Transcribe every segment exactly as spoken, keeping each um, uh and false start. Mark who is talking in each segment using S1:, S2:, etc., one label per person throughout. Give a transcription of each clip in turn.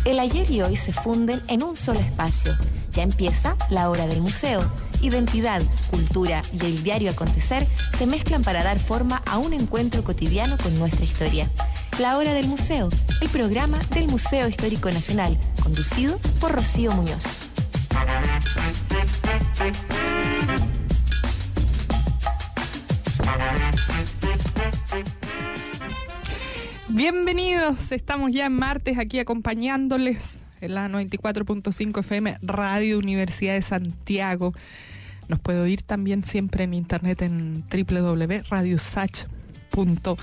S1: El ayer y hoy se funden en un solo espacio. Ya empieza la hora del museo. Identidad, cultura y el diario acontecer se mezclan para dar forma a un encuentro cotidiano con nuestra historia. La hora del museo, el programa del Museo Histórico Nacional, conducido por Rocío Muñoz.
S2: Bienvenidos, estamos ya en martes aquí acompañándoles en la noventa y cuatro punto cinco F M Radio Universidad de Santiago. Nos puede oír también siempre en internet en doble u doble u doble u punto radio sach punto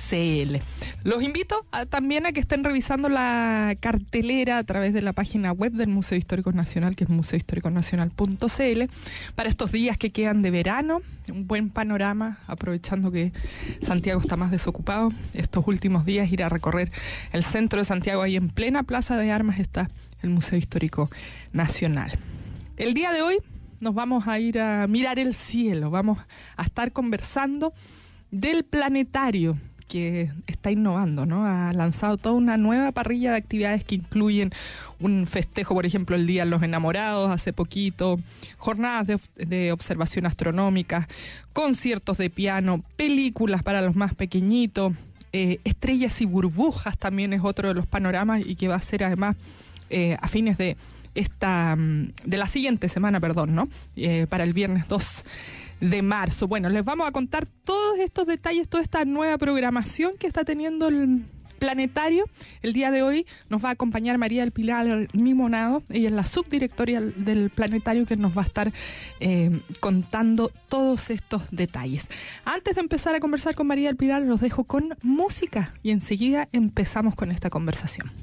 S2: c l. Los invito a, también a que estén revisando la cartelera a través de la página web del Museo Histórico Nacional, que es museo histórico nacional punto c l, para estos días que quedan de verano. Un buen panorama, aprovechando que Santiago está más desocupado. Estos últimos días ir a recorrer el centro de Santiago, ahí en plena Plaza de Armas está el Museo Histórico Nacional. El día de hoy nos vamos a ir a mirar el cielo, vamos a estar conversando del planetario que está innovando, ¿no? Ha lanzado toda una nueva parrilla de actividades que incluyen un festejo, por ejemplo, el Día de los Enamorados hace poquito, jornadas de, de observación astronómica, conciertos de piano, películas para los más pequeñitos, eh, estrellas y burbujas también es otro de los panoramas y que va a ser además eh, a fines de esta de la siguiente semana, perdón, ¿no? Eh, para el viernes dos de marzo. Bueno, les vamos a contar todos estos detalles, toda esta nueva programación que está teniendo el planetario. El día de hoy nos va a acompañar María del Pilar Limonado. Ella es la subdirectora del planetario, que nos va a estar eh, contando todos estos detalles. Antes de empezar a conversar con María del Pilar, los dejo con música y enseguida empezamos con esta conversación.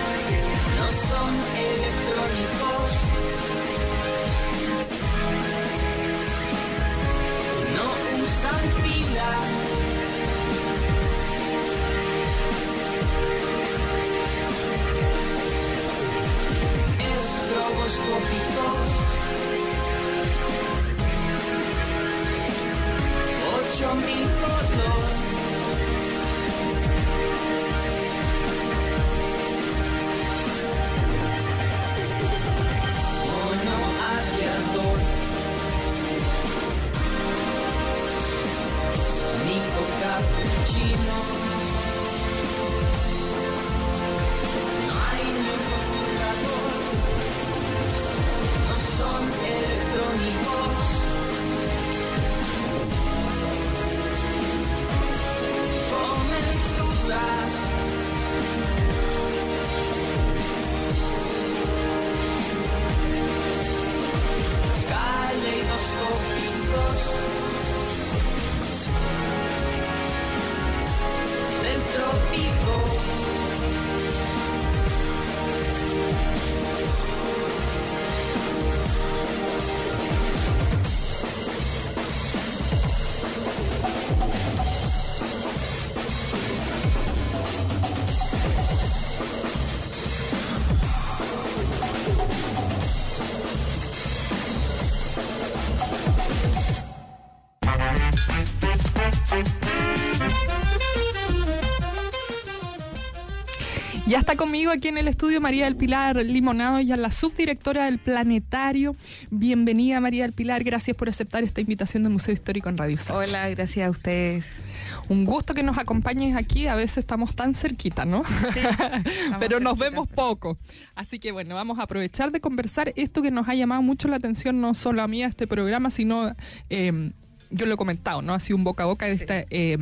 S3: No son electrónicos.
S2: Ya está conmigo aquí en el estudio María del Pilar Limonado, ella es la subdirectora del Planetario. Bienvenida, María del Pilar, gracias por aceptar esta invitación del Museo Histórico en Radio Sacha.
S3: Hola, gracias a ustedes.
S2: Un gusto que nos acompañes aquí, a veces estamos tan cerquita, ¿no? Sí, pero nos cerquita, vemos pero... poco. Así que bueno, vamos a aprovechar de conversar esto que nos ha llamado mucho la atención, no solo a mí a este programa, sino, eh, yo lo he comentado, ¿no? Ha sido un boca a boca de sí. esta... Eh,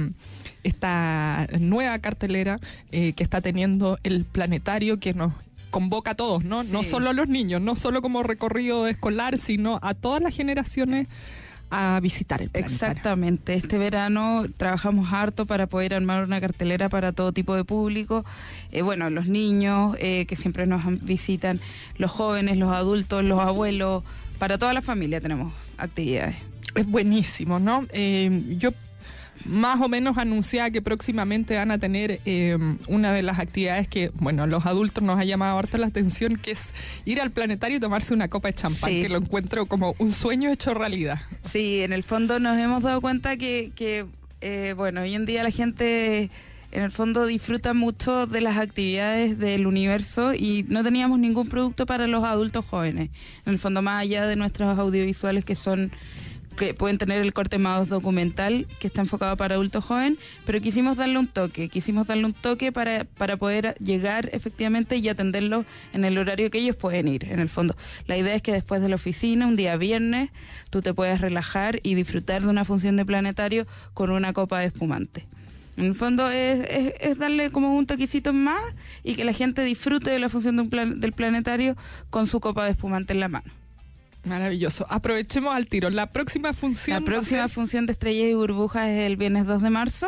S2: esta nueva cartelera eh, que está teniendo el Planetario, que nos convoca a todos, ¿no? Sí. No solo a los niños, no solo como recorrido escolar, sino a todas las generaciones a visitar el Planetario.
S3: Exactamente. Este verano trabajamos harto para poder armar una cartelera para todo tipo de público. Eh, bueno, los niños eh, que siempre nos visitan, los jóvenes, los adultos, los abuelos, para toda la familia tenemos actividades.
S2: Es buenísimo, ¿no? Eh, yo más o menos anunciaba que próximamente van a tener eh, una de las actividades que, bueno, a los adultos nos ha llamado harto la atención, que es ir al Planetario y tomarse una copa de champán, sí. que lo encuentro como un sueño hecho realidad.
S3: Sí, en el fondo nos hemos dado cuenta que, que eh, bueno, hoy en día la gente en el fondo disfruta mucho de las actividades del universo y no teníamos ningún producto para los adultos jóvenes. En el fondo, más allá de nuestros audiovisuales que son... que pueden tener el corte más documental, que está enfocado para adultos jóvenes, pero quisimos darle un toque, quisimos darle un toque para, para poder llegar efectivamente y atenderlos en el horario que ellos pueden ir, en el fondo. La idea es que después de la oficina, un día viernes, tú te puedas relajar y disfrutar de una función de Planetario con una copa de espumante. En el fondo es, es, es darle como un toquecito más y que la gente disfrute de la función de un plan, del Planetario con su copa de espumante en la mano.
S2: Maravilloso. Aprovechemos al tiro. La próxima función...
S3: La próxima ser... función de Estrellas y Burbujas es el viernes dos de marzo,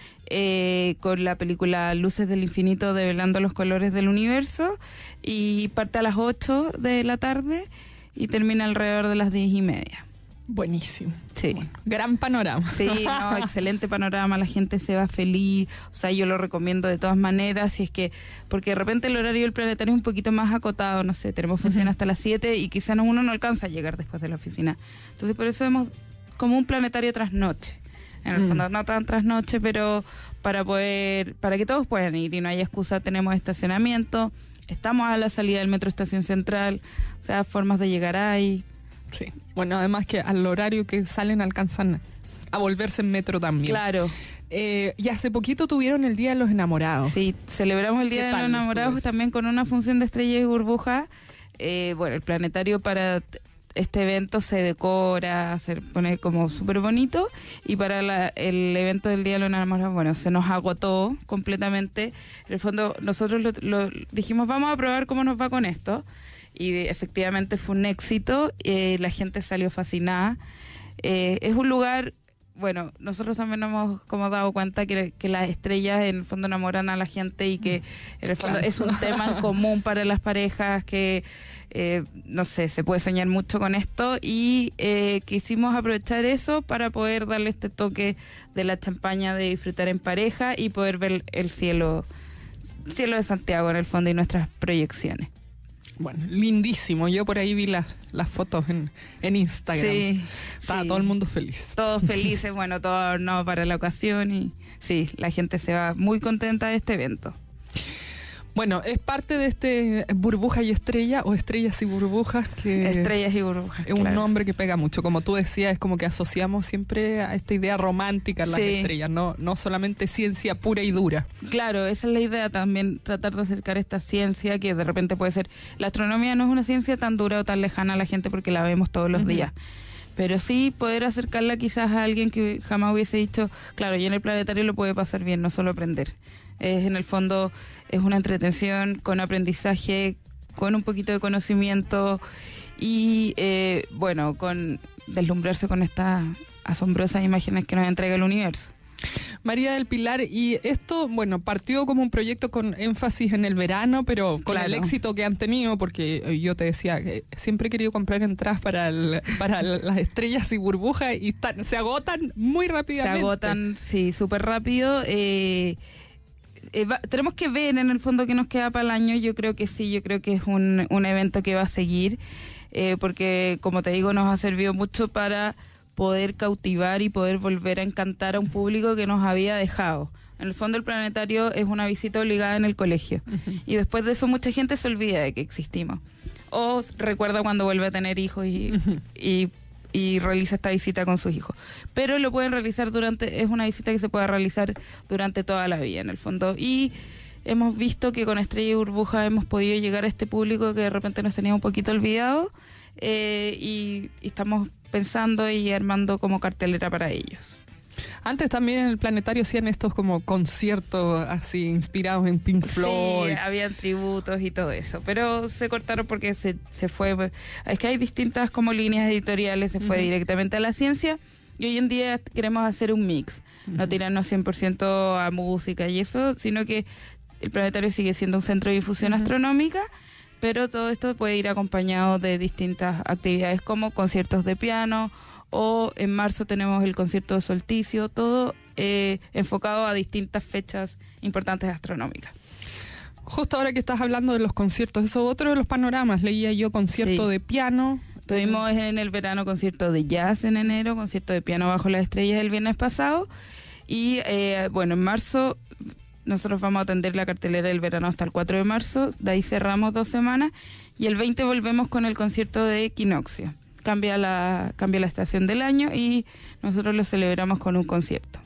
S3: eh, con la película Luces del Infinito, develando los colores del universo, y parte a las ocho de la tarde y termina alrededor de las diez y media.
S2: Buenísimo.
S3: Sí.
S2: Bueno, gran panorama.
S3: Sí, no, excelente panorama, la gente se va feliz, o sea, yo lo recomiendo de todas maneras, y es que, porque de repente el horario del Planetario es un poquito más acotado, no sé, tenemos función uh-huh. hasta las siete y quizás uno no alcanza a llegar después de la oficina. Entonces por eso hemos como un Planetario trasnoche. En el uh-huh. fondo no tan trasnoche, pero para poder, para que todos puedan ir y no haya excusa, tenemos estacionamiento, estamos a la salida del Metro Estación Central, o sea, formas de llegar ahí.
S2: Sí, bueno, además que al horario que salen alcanzan a volverse en metro también.
S3: Claro.
S2: Eh, y hace poquito tuvieron el Día de los Enamorados.
S3: Sí, celebramos el Día de los Enamorados también con una función de Estrellas y Burbujas. Eh, bueno, el Planetario para este evento se decora, se pone como súper bonito, y para la, el evento del Día de los Enamorados, bueno, se nos agotó completamente. En el fondo, nosotros lo, lo dijimos, vamos a probar cómo nos va con esto. Y efectivamente fue un éxito, eh, la gente salió fascinada. Eh, es un lugar, bueno, nosotros también nos hemos como dado cuenta que, que las estrellas en el fondo enamoran a la gente y que en el fondo claro. es un tema en común para las parejas, que eh, no sé, se puede soñar mucho con esto, y eh, quisimos aprovechar eso para poder darle este toque de la champaña, de disfrutar en pareja y poder ver el cielo, cielo de Santiago en el fondo y nuestras proyecciones.
S2: Bueno, lindísimo. Yo por ahí vi las, las fotos en, en Instagram.
S3: Sí.
S2: Estaba
S3: sí.
S2: todo el mundo feliz.
S3: Todos felices, bueno, todo no para la ocasión, y sí, la gente se va muy contenta de este evento.
S2: Bueno, es parte de este Burbuja y Estrella, o Estrellas y Burbujas, que
S3: Estrellas y Burbujas,
S2: es un claro. nombre que pega mucho. Como tú decías, es como que asociamos siempre a esta idea romántica en las sí. estrellas, no, no solamente ciencia pura y dura.
S3: Claro, esa es la idea también, tratar de acercar esta ciencia que de repente puede ser... La astronomía no es una ciencia tan dura o tan lejana a la gente porque la vemos todos los uh-huh. días. Pero sí poder acercarla quizás a alguien que jamás hubiese dicho, claro, y en el Planetario lo puede pasar bien, no solo aprender. Es en el fondo, es una entretención con aprendizaje, con un poquito de conocimiento y, eh, bueno, con deslumbrarse con estas asombrosas imágenes que nos entrega el universo.
S2: María del Pilar, y esto, bueno, partió como un proyecto con énfasis en el verano, pero con claro. el éxito que han tenido, porque yo te decía que siempre he querido comprar entradas para el, para las Estrellas y Burbujas y están, se agotan muy rápidamente.
S3: Se agotan, sí, súper rápido. Eh, eh, va, tenemos que ver en el fondo qué nos queda para el año. Yo creo que sí, yo creo que es un, un evento que va a seguir, eh, porque, como te digo, nos ha servido mucho para poder cautivar y poder volver a encantar a un público que nos había dejado. En el fondo el planetario es una visita obligada en el colegio. Uh-huh. Y después de eso mucha gente se olvida de que existimos. O recuerda cuando vuelve a tener hijos y, uh-huh. y, y realiza esta visita con sus hijos. Pero lo pueden realizar durante, es una visita que se puede realizar durante toda la vida en el fondo. Y hemos visto que con Estrella y Burbuja hemos podido llegar a este público que de repente nos tenía un poquito olvidado, eh, y, y estamos pensando y armando como cartelera para ellos.
S2: Antes también en el planetario hacían estos como conciertos así inspirados en Pink Floyd.
S3: Sí, habían tributos y todo eso, pero se cortaron porque se, se fue. Es que hay distintas como líneas editoriales, se fue uh-huh. directamente a la ciencia, y hoy en día queremos hacer un mix, uh-huh. no tirarnos cien por ciento a música y eso, sino que el planetario sigue siendo un centro de difusión uh-huh. astronómica, pero todo esto puede ir acompañado de distintas actividades como conciertos de piano, o en marzo tenemos el concierto de solsticio, todo eh, enfocado a distintas fechas importantes astronómicas.
S2: Justo ahora que estás hablando de los conciertos, eso otro de los panoramas, leía yo concierto sí. de piano.
S3: Tuvimos en el verano concierto de jazz en enero, concierto de piano bajo las estrellas el viernes pasado, y eh, bueno, en marzo nosotros vamos a atender la cartelera del verano hasta el cuatro de marzo, de ahí cerramos dos semanas, y el veinte volvemos con el concierto de equinoccio. Cambia la, cambia la estación del año y nosotros lo celebramos con un concierto.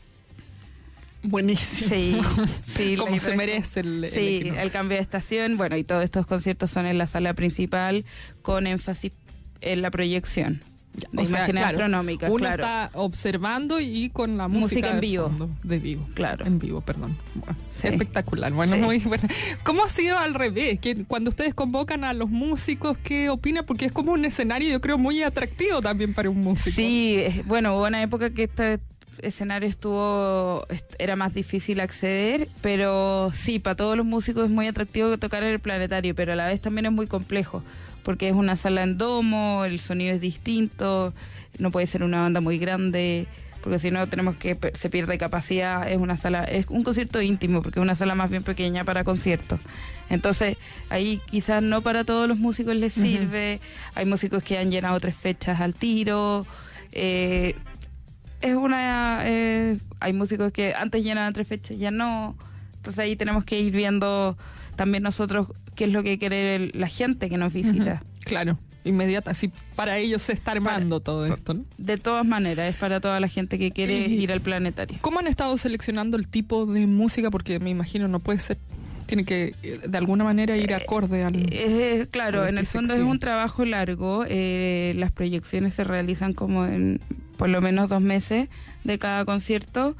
S2: Buenísimo.
S3: Sí, sí.
S2: Como se merece el,
S3: sí,
S2: el,
S3: el cambio de estación. Bueno, y todos estos conciertos son en la sala principal con énfasis en la proyección.
S2: Ya,
S3: de
S2: o sea,
S3: imágenes
S2: claro,
S3: astronómicas,
S2: uno
S3: claro.
S2: está observando y con la música,
S3: música en
S2: de
S3: vivo.
S2: Fondo, de vivo.
S3: Claro.
S2: En vivo, perdón. Bueno,
S3: sí.
S2: Espectacular. Bueno,
S3: sí.
S2: muy bueno. ¿Cómo ha sido al revés? Que cuando ustedes convocan a los músicos, ¿qué opinan? Porque es como un escenario, yo creo, muy atractivo también para un músico.
S3: Sí, bueno, hubo una época que este escenario estuvo, era más difícil acceder, pero sí, para todos los músicos es muy atractivo tocar en el planetario, pero a la vez también es muy complejo, porque es una sala en domo, el sonido es distinto, no puede ser una banda muy grande, porque si no tenemos que, se pierde capacidad, es una sala, es un concierto íntimo, porque es una sala más bien pequeña para conciertos. Entonces, ahí quizás no para todos los músicos les sirve, uh-huh. hay músicos que han llenado tres fechas al tiro, eh, es una, eh, hay músicos que antes llenaban tres fechas, ya no, entonces ahí tenemos que ir viendo también nosotros qué es lo que quiere el, la gente que nos visita.
S2: Uh-huh. Claro. Inmediata, así para ellos se está armando para, todo esto, ¿no?
S3: De todas maneras, es para toda la gente que quiere y, ir al planetario.
S2: ¿Cómo han estado seleccionando el tipo de música? Porque me imagino no puede ser, tiene que de alguna manera ir acorde al...
S3: Eh, claro, en el fondo es un trabajo largo, eh, las proyecciones se realizan como en por lo menos dos meses de cada concierto,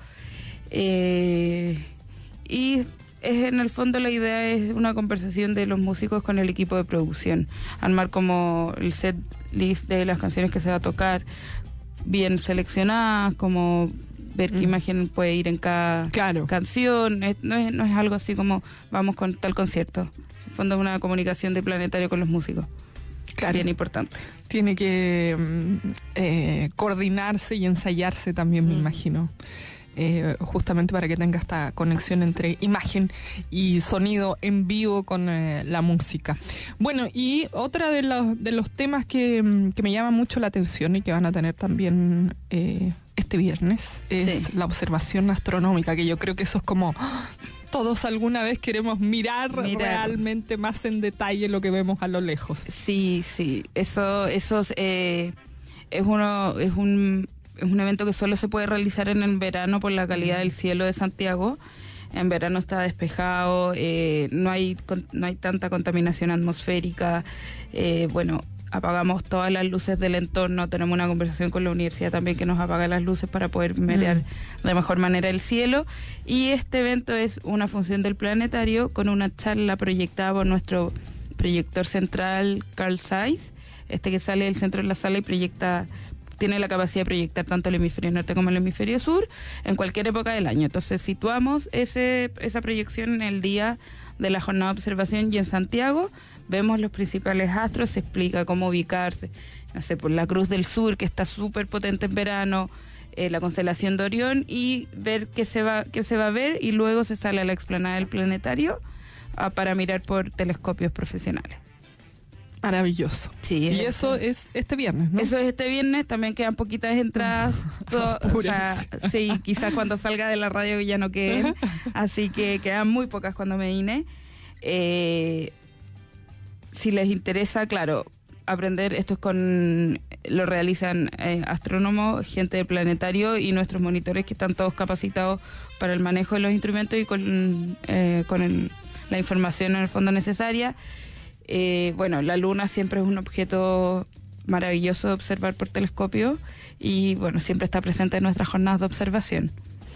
S3: eh, y... Es, en el fondo la idea es una conversación de los músicos con el equipo de producción, armar como el set list de las canciones que se va a tocar bien seleccionadas, como ver qué mm. imagen puede ir en cada
S2: claro.
S3: canción, es, no, es, no es algo así como vamos con tal concierto, en el fondo es una comunicación de planetario con los músicos, claro. bien importante.
S2: Tiene que eh, coordinarse y ensayarse también, mm. me imagino. Eh, justamente para que tenga esta conexión entre imagen y sonido en vivo con eh, la música. Bueno, y otra de los, de los temas que, que me llama mucho la atención y que van a tener también eh, este viernes es sí. la observación astronómica, que yo creo que eso es como... Todos alguna vez queremos mirar, mirar realmente más en detalle lo que vemos a lo lejos.
S3: Sí, sí, eso, eso eh, es uno, es un... Es un evento que solo se puede realizar en el verano por la calidad del cielo de Santiago. En verano está despejado, eh, no hay no hay tanta contaminación atmosférica. Eh, bueno, apagamos todas las luces del entorno. Tenemos una conversación con la universidad también que nos apaga las luces para poder mirar mm. de mejor manera el cielo. Y este evento es una función del planetario con una charla proyectada por nuestro proyector central Carl Zeiss, este que sale del centro de la sala y proyecta... tiene la capacidad de proyectar tanto el hemisferio norte como el hemisferio sur en cualquier época del año. Entonces situamos ese esa proyección en el día de la jornada de observación y en Santiago vemos los principales astros, se explica cómo ubicarse, no sé, por la Cruz del Sur, que está súper potente en verano, eh, la constelación de Orión, y ver qué se va qué se va a ver, y luego se sale a la explanada del planetario ah, para mirar por telescopios profesionales.
S2: Maravilloso.
S3: Sí,
S2: y eso es este viernes, ¿no?
S3: Eso es este viernes, también quedan poquitas entradas. Todo, o sea, sí, quizás cuando salga de la radio ya no queden, así que quedan muy pocas cuando me vine. Eh, si les interesa, claro, aprender, esto es con, lo realizan eh, astrónomos, gente del planetario y nuestros monitores que están todos capacitados para el manejo de los instrumentos y con, eh, con el, la información en el fondo necesaria. Eh, bueno, la luna siempre es un objeto maravilloso de observar por telescopio y bueno, siempre está presente en nuestras jornadas de observación.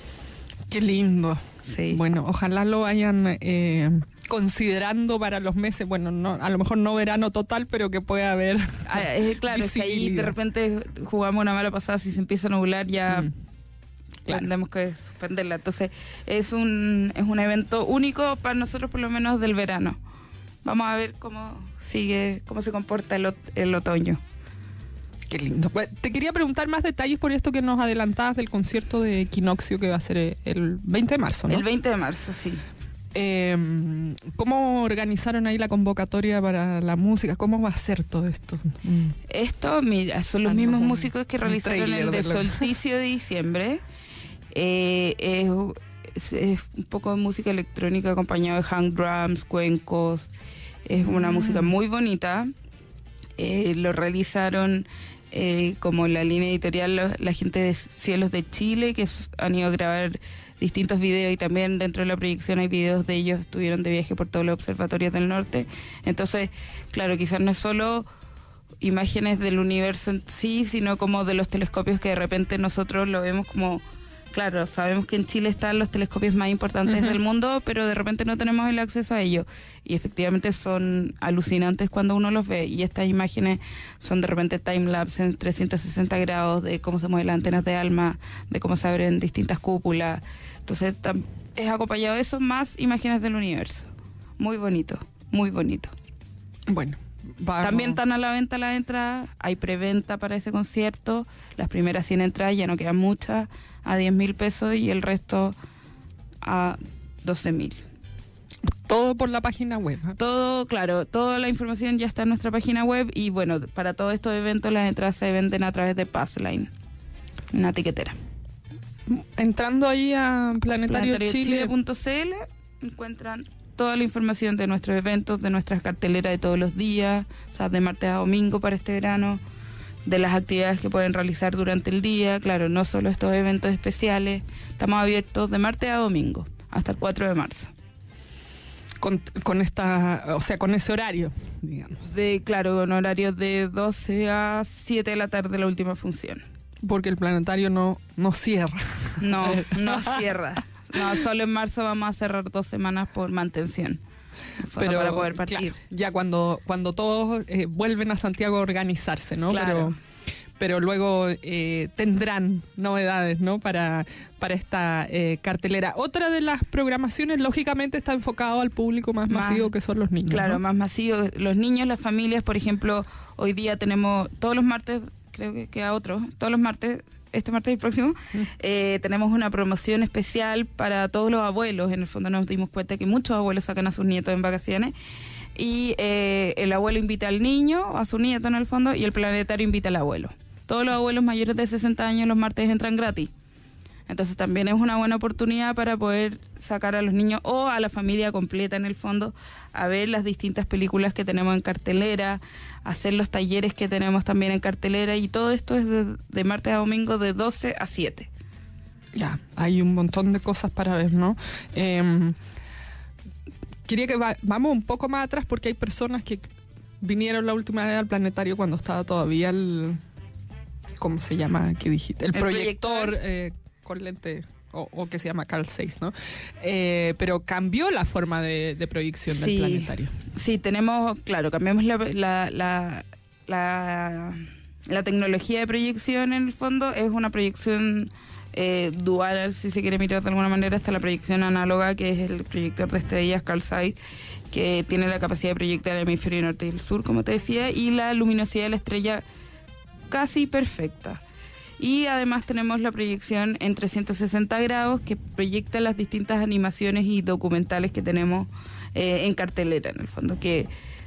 S2: Qué lindo.
S3: Sí.
S2: Bueno, ojalá lo vayan eh, considerando para los meses, bueno, no, a lo mejor no verano total, pero que pueda haber.
S3: Ah, es, claro, es que ahí de repente jugamos una mala pasada, si se empieza a nublar ya mm. claro. Tenemos que suspenderla. Entonces es un, es un evento único para nosotros, por lo menos del verano. Vamos a ver cómo sigue, cómo se comporta el, el otoño.
S2: Qué lindo. Pues, te quería preguntar más detalles por esto que nos adelantabas del concierto de Equinoccio que va a ser el veinte de marzo, ¿no?
S3: El veinte de marzo, sí.
S2: Eh, ¿Cómo organizaron ahí la convocatoria para la música? ¿Cómo va a ser todo esto? Mm.
S3: Esto, mira, son los ah, mismos no, músicos que realizaron el de Solsticio de diciembre. Eh, es, es un poco de música electrónica acompañado de hand drums, cuencos. Es una mm. música muy bonita. Eh, lo realizaron eh, como la línea editorial la, la gente de Cielos de Chile, que han ido a grabar distintos videos, y también dentro de la proyección hay videos de ellos, estuvieron de viaje por todos los observatorios del norte. Entonces, claro, quizás no es solo imágenes del universo en sí, sino como de los telescopios que de repente nosotros lo vemos como... Claro, sabemos que en Chile están los telescopios más importantes uh-huh. del mundo, pero de repente no tenemos el acceso a ellos. Y efectivamente son alucinantes cuando uno los ve. Y estas imágenes son de repente timelapse en trescientos sesenta grados de cómo se mueven las antenas de ALMA, de cómo se abren distintas cúpulas. Entonces es acompañado de eso más imágenes del universo. Muy bonito, muy bonito.
S2: Bueno. Vamos.
S3: También están a la venta las entradas, hay preventa para ese concierto, las primeras cien entradas, ya no quedan muchas, a diez mil pesos y el resto a doce mil.
S2: Todo por la página web. ¿eh?
S3: Todo, claro, toda la información ya está en nuestra página web y bueno, para todos estos eventos las entradas se venden a través de Passline, una tiquetera.
S2: Entrando ahí a planetario chile
S3: punto c l encuentran toda la información de nuestros eventos, de nuestras carteleras de todos los días, o sea, de martes a domingo para este verano, de las actividades que pueden realizar durante el día, claro, no solo estos eventos especiales, estamos abiertos de martes a domingo, hasta el cuatro de marzo.
S2: Con, con esta, o sea, con ese horario, digamos.
S3: De, claro, con horarios de doce a siete de la tarde la última función.
S2: Porque el planetario no, no cierra.
S3: No, no cierra. No, solo en marzo vamos a cerrar dos semanas por mantención. Pero para poder partir.
S2: Claro, ya cuando cuando todos eh, vuelven a Santiago a organizarse, ¿no?
S3: Claro.
S2: Pero, pero luego eh, tendrán novedades, ¿no? Para, para esta eh, cartelera. Otra de las programaciones, lógicamente, está enfocado al público más, más masivo, que son los niños.
S3: Claro,
S2: ¿no?
S3: más masivo. Los niños, las familias, por ejemplo, hoy día tenemos, todos los martes, creo que queda otro, todos los martes, este martes y el próximo, mm. eh, tenemos una promoción especial para todos los abuelos. En el fondo nos dimos cuenta que muchos abuelos sacan a sus nietos en vacaciones y eh, el abuelo invita al niño, a su nieto en el fondo, y el planetario invita al abuelo. Todos los abuelos mayores de sesenta años los martes entran gratis. Entonces también es una buena oportunidad para poder sacar a los niños o a la familia completa en el fondo a ver las distintas películas que tenemos en cartelera, hacer los talleres que tenemos también en cartelera, y todo esto es de, de martes a domingo de doce a siete.
S2: Ya, hay un montón de cosas para ver, ¿no? Eh, quería que va, vamos un poco más atrás porque hay personas que vinieron la última vez al planetario cuando estaba todavía el... ¿Cómo se llama? ¿Qué dijiste? El, el proyector... proyector eh, con lente, o, o que se llama Carl seis, ¿no? Eh, pero cambió la forma de, de proyección sí, del planetario.
S3: Sí, tenemos, claro, cambiamos la, la, la, la, la tecnología de proyección en el fondo. Es una proyección eh, dual, si se quiere mirar de alguna manera, hasta la proyección análoga, que es el proyector de estrellas Carl seis, que tiene la capacidad de proyectar el hemisferio norte y el sur, como te decía, y la luminosidad de la estrella casi perfecta. Y además tenemos la proyección en trescientos sesenta grados que proyecta las distintas animaciones y documentales que tenemos eh, en cartelera, en el fondo, que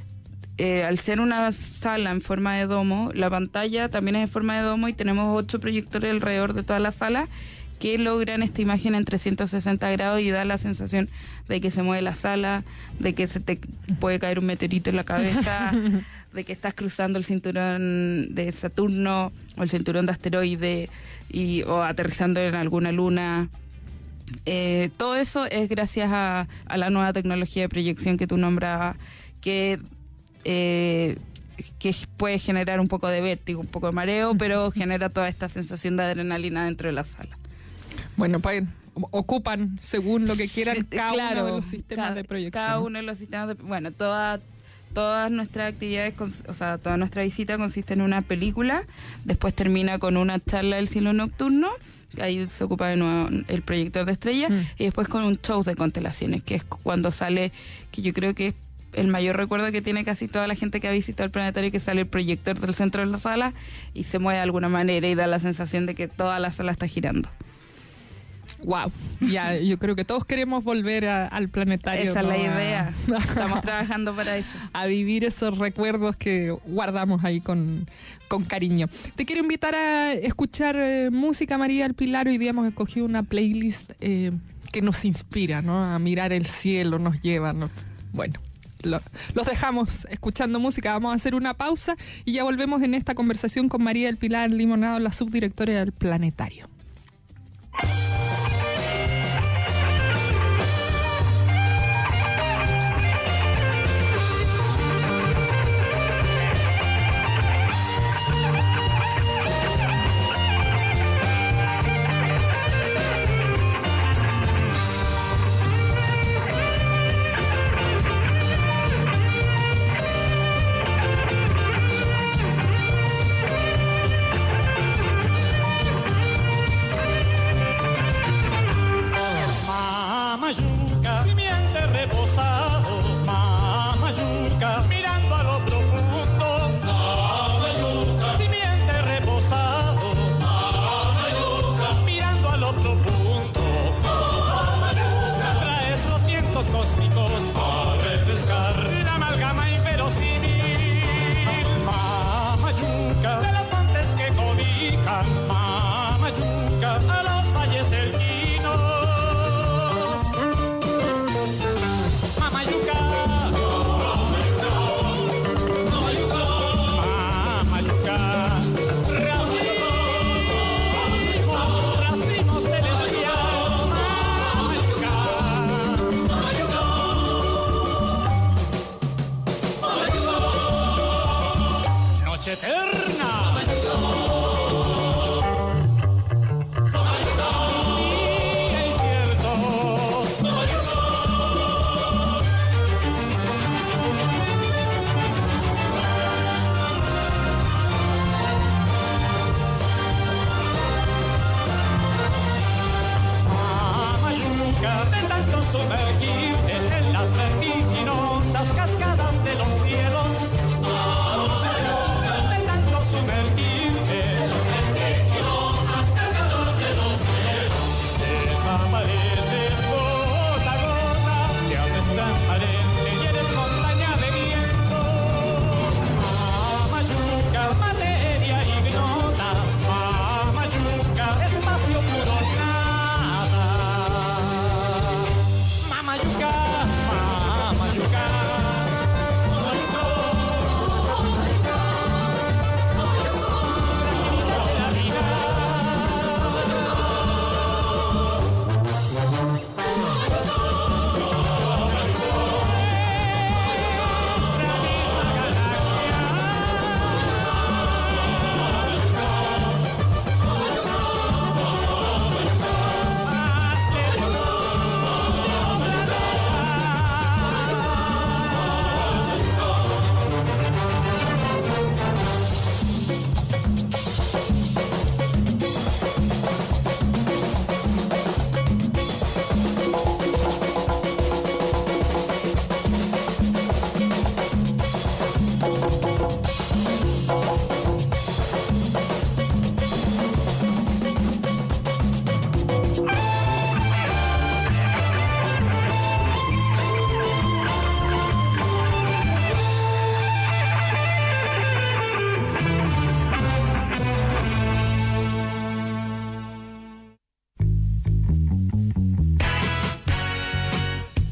S3: eh, al ser una sala en forma de domo, la pantalla también es en forma de domo y tenemos ocho proyectores alrededor de toda la sala que logran esta imagen en trescientos sesenta grados y da la sensación de que se mueve la sala, de que se te puede caer un meteorito en la cabeza, de que estás cruzando el cinturón de Saturno o el cinturón de asteroides y, o aterrizando en alguna luna. Eh, todo eso es gracias a, a la nueva tecnología de proyección que tú nombrabas, que, eh, que puede generar un poco de vértigo, un poco de mareo, pero genera toda esta sensación de adrenalina dentro de la sala.
S2: Bueno, pues ocupan según lo que quieran cada
S3: claro,
S2: uno de los sistemas
S3: cada,
S2: de proyección.
S3: Cada uno de los sistemas de, bueno, toda, todas nuestras actividades, o sea, toda nuestra visita consiste en una película, después termina con una charla del cielo nocturno, ahí se ocupa de nuevo el proyector de estrellas, mm. y después con un show de constelaciones, que es cuando sale, que yo creo que es el mayor recuerdo que tiene casi toda la gente que ha visitado el planetario, que sale el proyector del centro de la sala y se mueve de alguna manera y da la sensación de que toda la sala está girando.
S2: Wow, ya, yo creo que todos queremos volver a, al planetario.
S3: Esa
S2: ¿no?
S3: es la idea. Estamos trabajando para eso.
S2: A vivir esos recuerdos que guardamos ahí con, con cariño. Te quiero invitar a escuchar eh, música, María del Pilar. Hoy día hemos escogido una playlist eh, que nos inspira, ¿no? A mirar el cielo, nos lleva, ¿no? Bueno. Lo, los dejamos escuchando música. Vamos a hacer una pausa y ya volvemos en esta conversación con María del Pilar Limonado, la subdirectora del planetario.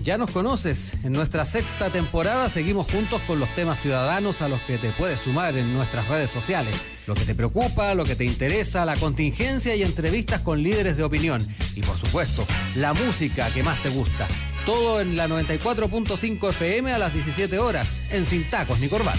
S4: Ya nos conoces, en nuestra sexta temporada seguimos juntos con los temas ciudadanos a los que te puedes sumar en nuestras redes sociales. Lo que te preocupa, lo que te interesa, la contingencia y entrevistas con líderes de opinión. Y por supuesto, la música que más te gusta. Todo en la noventa y cuatro punto cinco F M a las diecisiete horas, en Sin Tacos ni Corbata.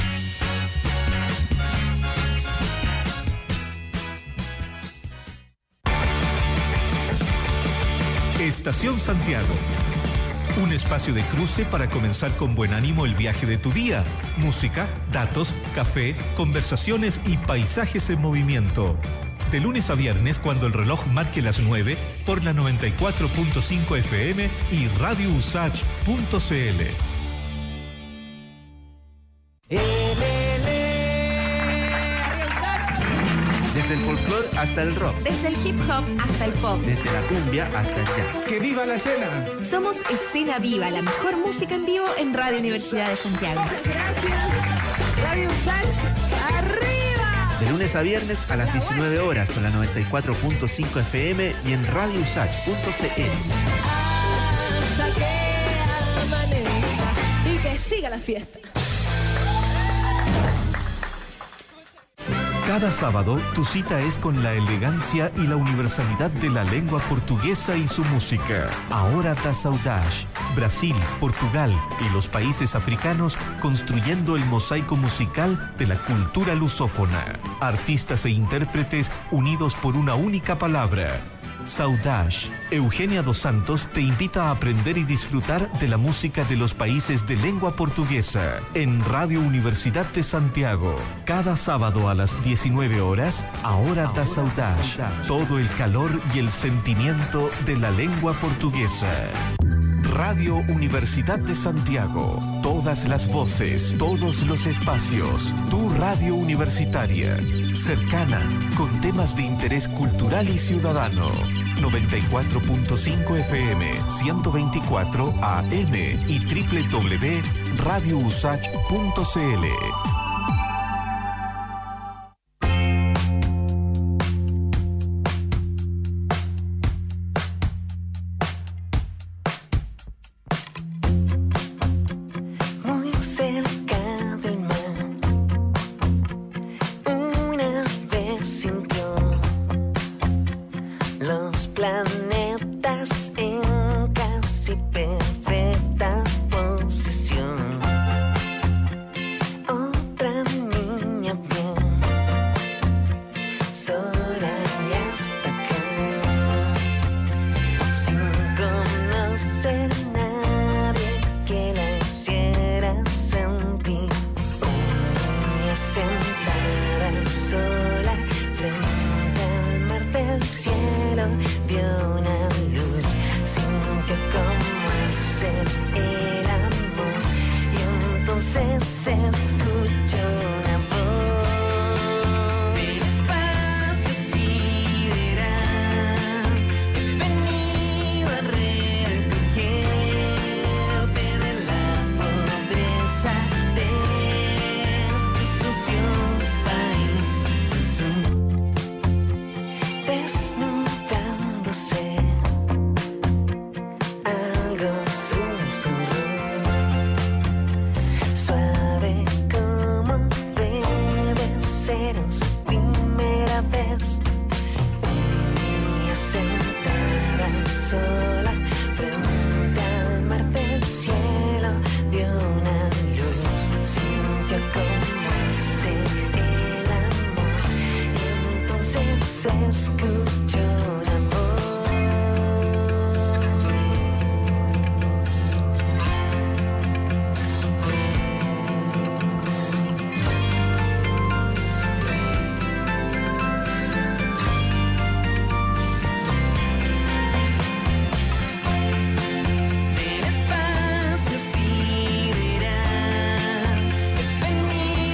S5: Estación Santiago. Un espacio de cruce para comenzar con buen ánimo el viaje de tu día. Música, datos, café, conversaciones y paisajes en movimiento. De lunes a viernes, cuando el reloj marque las nueve, por la noventa y cuatro punto cinco F M y radio usach punto c l.
S6: Desde el folclore hasta el rock.
S1: Desde el hip hop hasta el pop.
S6: Desde la cumbia hasta el jazz.
S7: ¡Que viva la escena!
S1: Somos Escena Viva, la mejor música en vivo en Radio Universidad de Santiago.
S8: Muchas gracias. Radio Usach, arriba.
S6: De lunes a viernes a las diecinueve horas con la noventa y cuatro punto cinco F M y en radio usach punto c l.
S8: Hasta que amanezca y que siga la fiesta.
S5: Cada sábado, tu cita es con la elegancia y la universalidad de la lengua portuguesa y su música. Ahora da Saudade. Brasil, Portugal y los países africanos construyendo el mosaico musical de la cultura lusófona. Artistas e intérpretes unidos por una única palabra. Saudade. Eugenia dos Santos te invita a aprender y disfrutar de la música de los países de lengua portuguesa en Radio Universidad de Santiago. Cada sábado a las diecinueve horas, Ahora da Saudade. Todo el calor y el sentimiento de la lengua portuguesa. Radio Universidad de Santiago. Todas las voces, todos los espacios. Tu radio universitaria. Cercana, con temas de interés cultural y ciudadano. noventa y cuatro punto cinco F M, ciento veinticuatro A M y doble u doble u doble u punto radio usach punto c l.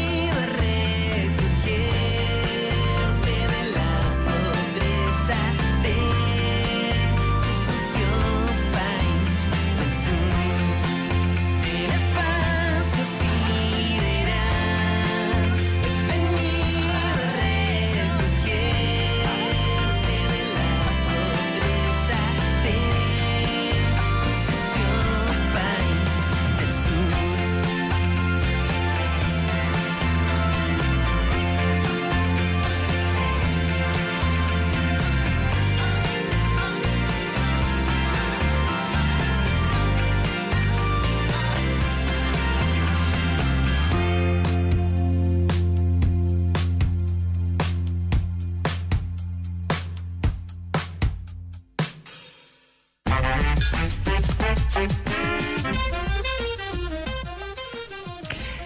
S9: Sad.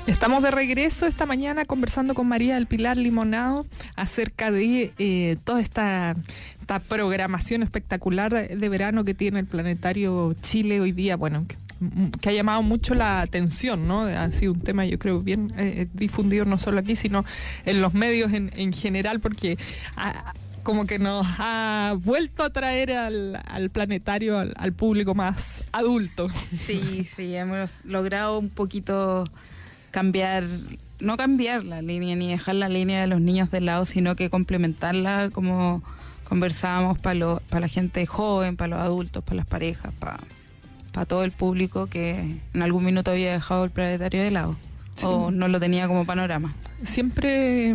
S2: Estamos de regreso esta mañana conversando con María del Pilar Limonado acerca de eh, toda esta, esta programación espectacular de verano que tiene el Planetario Chile hoy día, bueno, que, que ha llamado mucho la atención, ¿no? Ha sido un tema, yo creo, bien eh, difundido no solo aquí, sino en los medios en, en general, porque a, como que nos ha vuelto a traer al, al planetario, al, al público más adulto.
S3: Sí, sí, hemos logrado un poquito cambiar, no cambiar la línea ni dejar la línea de los niños de lado, sino que complementarla, como conversábamos, para para la gente joven, para los adultos, para las parejas, para para todo el público que en algún minuto había dejado el planetario de lado, sí, o no lo tenía como panorama.
S2: Siempre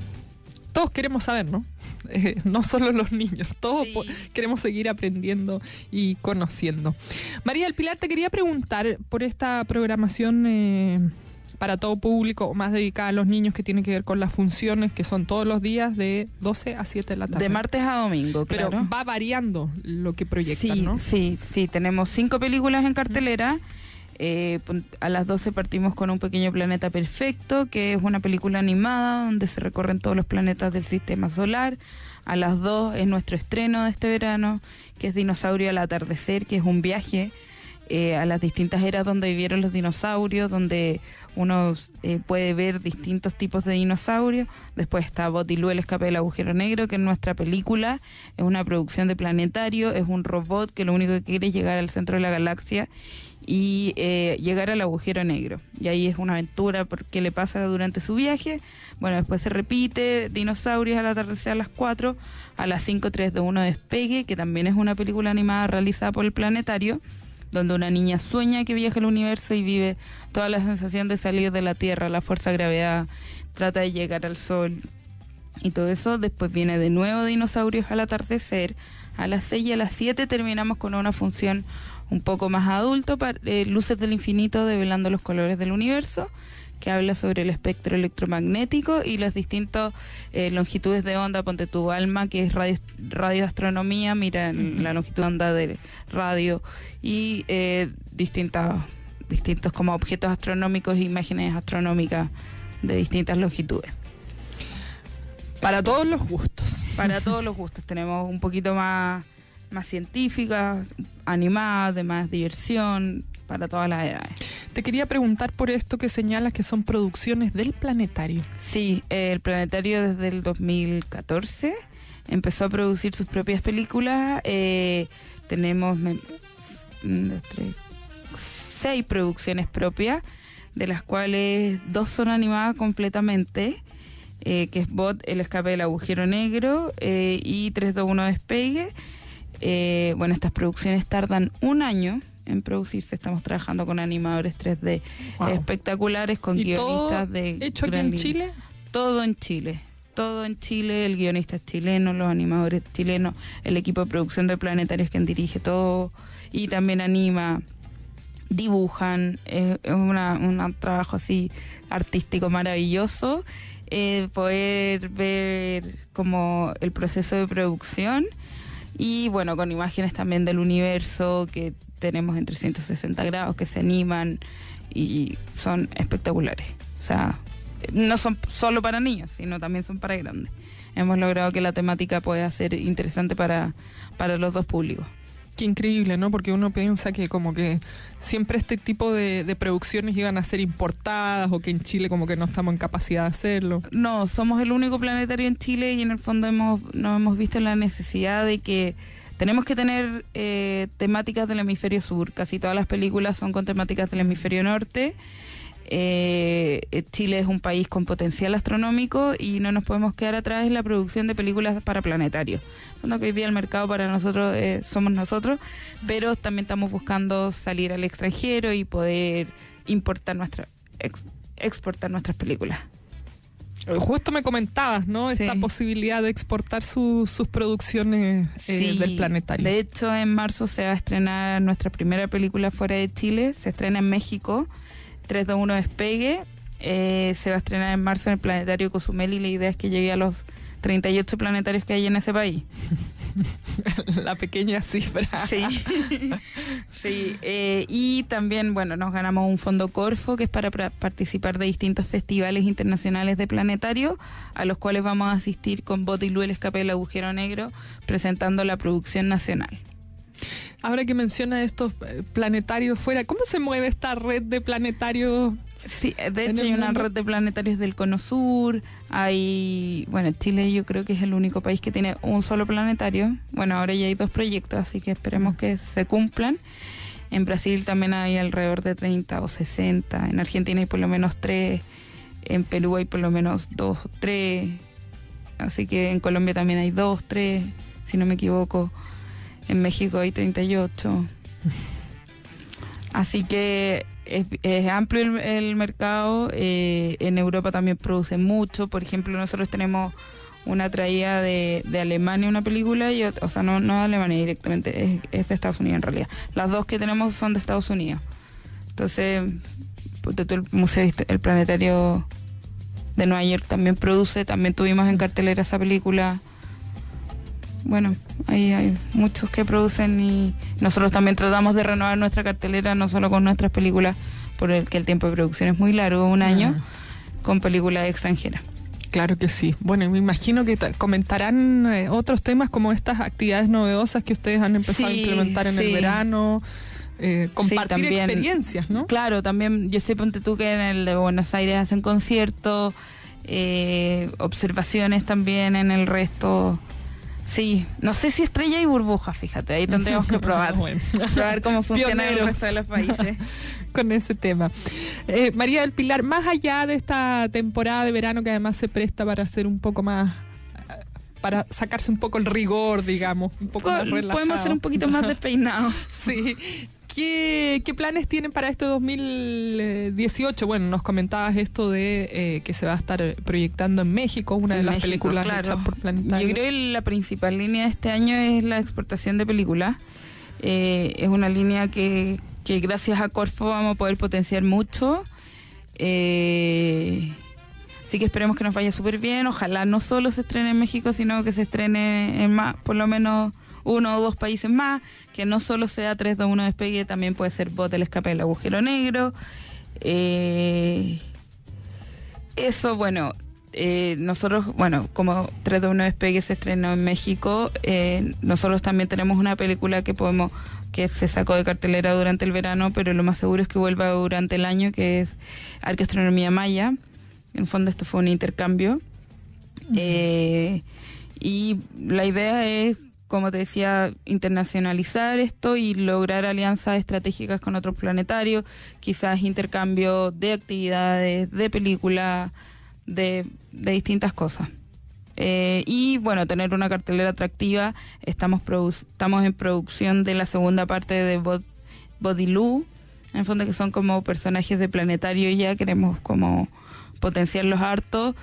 S2: todos queremos saber, ¿no? Eh, no solo los niños, todos sí. queremos seguir aprendiendo y conociendo. María del Pilar, te quería preguntar por esta programación eh, para todo público, más dedicada a los niños, que tiene que ver con las funciones, que son todos los días de doce a siete de la tarde.
S3: De martes a domingo, claro.
S2: Pero va variando lo que proyectan,
S3: sí,
S2: ¿no?
S3: Sí, sí, tenemos cinco películas en cartelera. Eh, a las doce partimos con Un Pequeño Planeta Perfecto, que es una película animada donde se recorren todos los planetas del sistema solar. A las dos es nuestro estreno de este verano, que es Dinosaurio al Atardecer, que es un viaje eh, a las distintas eras donde vivieron los dinosaurios, donde uno eh, puede ver distintos tipos de dinosaurios. Después está Botilú, el escape del agujero negro, que en nuestra película es una producción de Planetario, es un robot que lo único que quiere es llegar al centro de la galaxia y eh, llegar al agujero negro. Y ahí es una aventura por qué le pasa durante su viaje. Bueno, después se repite Dinosaurios al atardecer a las cuatro, a las cinco, tres, dos, uno Despegue, que también es una película animada realizada por el Planetario, donde una niña sueña que viaja al universo y vive toda la sensación de salir de la Tierra, la fuerza de gravedad, trata de llegar al Sol y todo eso. Después viene de nuevo Dinosaurios al atardecer, a las seis y a las siete terminamos con una función un poco más adulto, para, eh, Luces del Infinito, develando los colores del universo, que habla sobre el espectro electromagnético y las distintas eh, longitudes de onda. Ponte tu Alma, que es radio, radioastronomía, mira uh-huh. la longitud de onda de radio, y eh, distintas, distintos como objetos astronómicos e imágenes astronómicas de distintas longitudes.
S2: Para todos los gustos.
S3: Para todos los gustos. Tenemos un poquito más, más científicas, animadas, de más diversión, para todas las edades.
S2: Te quería preguntar por esto que señalas que son producciones del Planetario. Sí,
S3: eh, el Planetario desde el dos mil catorce empezó a producir sus propias películas. Eh, tenemos me, dos, tres, seis producciones propias, de las cuales dos son animadas completamente, eh, que es Bot, el escape del agujero negro, eh, y tres, dos, uno Despegue. Eh, bueno, estas producciones tardan un año en producirse. Estamos trabajando con animadores tres D wow. espectaculares, con
S2: ¿Y
S3: guionistas
S2: todo
S3: de
S2: hecho aquí en línea. Chile?
S3: Todo en Chile. Todo en Chile, el guionista es chileno, los animadores chilenos, el equipo de producción de Planetario es quien dirige todo y también anima, dibujan, es, es una, un trabajo así artístico maravilloso, eh, poder ver como el proceso de producción y bueno, con imágenes también del universo que tenemos en trescientos sesenta grados que se animan y son espectaculares. O sea, no son solo para niños, sino también son para grandes. Hemos logrado que la temática pueda ser interesante para, para los dos públicos.
S2: Qué increíble, ¿no? Porque uno piensa que como que siempre este tipo de, de producciones iban a ser importadas o que en Chile como que no estamos en capacidad de hacerlo.
S3: No, somos el único planetario en Chile y en el fondo hemos nos hemos visto la necesidad de que tenemos que tener eh, temáticas del hemisferio sur. Casi todas las películas son con temáticas del hemisferio norte. Eh, Chile es un país con potencial astronómico y no nos podemos quedar atrás en la producción de películas para planetarios. Cuando que hoy día el mercado para nosotros eh, somos nosotros, pero también estamos buscando salir al extranjero y poder importar nuestra, ex, exportar nuestras películas.
S2: Justo me comentabas, ¿no? Sí. Esta posibilidad de exportar su, sus producciones eh,
S3: sí,
S2: del planetario.
S3: De hecho, en marzo se va a estrenar nuestra primera película fuera de Chile. Se estrena en México, tres, dos, uno Despegue. Eh, se va a estrenar en marzo en el planetario Cozumel y la idea es que llegue a los treinta y ocho planetarios que hay en ese país.
S2: La pequeña cifra.
S3: Sí, sí. Eh, y también, bueno, nos ganamos un fondo Corfo, que es para, para participar de distintos festivales internacionales de planetario, a los cuales vamos a asistir con Botilú, el escape del agujero negro, presentando la producción nacional.
S2: Ahora que menciona estos planetarios fuera, ¿cómo se mueve esta red de planetarios?
S3: Sí, de hecho hay una mundo? red de planetarios del Cono Sur, hay, bueno, Chile yo creo que es el único país que tiene un solo planetario, bueno, ahora ya hay dos proyectos, así que esperemos que se cumplan. En Brasil también hay alrededor de treinta o sesenta, en Argentina hay por lo menos tres, en Perú hay por lo menos dos o tres, así que en Colombia también hay dos, tres, si no me equivoco, en México hay treinta y ocho, así que Es, es amplio el, el mercado, eh, en Europa también producen mucho, por ejemplo nosotros tenemos una traída de, de Alemania, una película, y, o sea, no, no de Alemania directamente, es, es de Estados Unidos en realidad, las dos que tenemos son de Estados Unidos, entonces pues, todo el museo, el planetario de Nueva York también produce, también tuvimos en cartelera esa película. Bueno, ahí hay muchos que producen y nosotros también tratamos de renovar nuestra cartelera, no solo con nuestras películas, porque el tiempo de producción es muy largo, un año, ah. con películas extranjeras.
S2: Claro que sí. Bueno, me imagino que comentarán eh, otros temas como estas actividades novedosas que ustedes han empezado sí, a implementar en sí. el verano, eh, compartir sí, también, experiencias, ¿no?
S3: Claro, también, yo sé, ponte tú que en el de Buenos Aires hacen conciertos, eh, observaciones también en el resto. Sí, no sé si Estrella y Burbuja, fíjate, ahí tendríamos que probar, bueno. probar cómo funciona el resto de los países.
S2: Con ese tema. Eh, María del Pilar, más allá de esta temporada de verano que además se presta para hacer un poco más, para sacarse un poco el rigor, digamos, un poco más relajado.
S3: Podemos ser un poquito más despeinados.
S2: Sí. ¿Qué, ¿Qué planes tienen para este dos mil dieciocho? Bueno, nos comentabas esto de eh, que se va a estar proyectando en México, una de
S3: en
S2: las
S3: México,
S2: películas
S3: claro.
S2: hechas por Planetario.
S3: Yo creo que la principal línea de este año es la exportación de películas. Eh, es una línea que, que gracias a Corfo vamos a poder potenciar mucho. Eh, así que esperemos que nos vaya súper bien. Ojalá no solo se estrene en México, sino que se estrene en más, por lo menos uno o dos países más, que no solo sea tres dos uno Despegue, también puede ser Bot, el escape del agujero negro. Eh, eso, bueno, eh, nosotros, bueno, como tres dos uno Despegue se estrenó en México, eh, nosotros también tenemos una película que podemos, que se sacó de cartelera durante el verano, pero lo más seguro es que vuelva durante el año, que es Arqueastronomía Maya. En el fondo esto fue un intercambio. Uh-huh. Eh, y la idea es, como te decía, internacionalizar esto y lograr alianzas estratégicas con otros planetarios, quizás intercambio de actividades, de películas, de, de distintas cosas. Eh, y bueno, tener una cartelera atractiva. Estamos produ- estamos en producción de la segunda parte de Bod- Botilú, en el fondo que son como personajes de planetario, ya queremos como potenciarlos harto,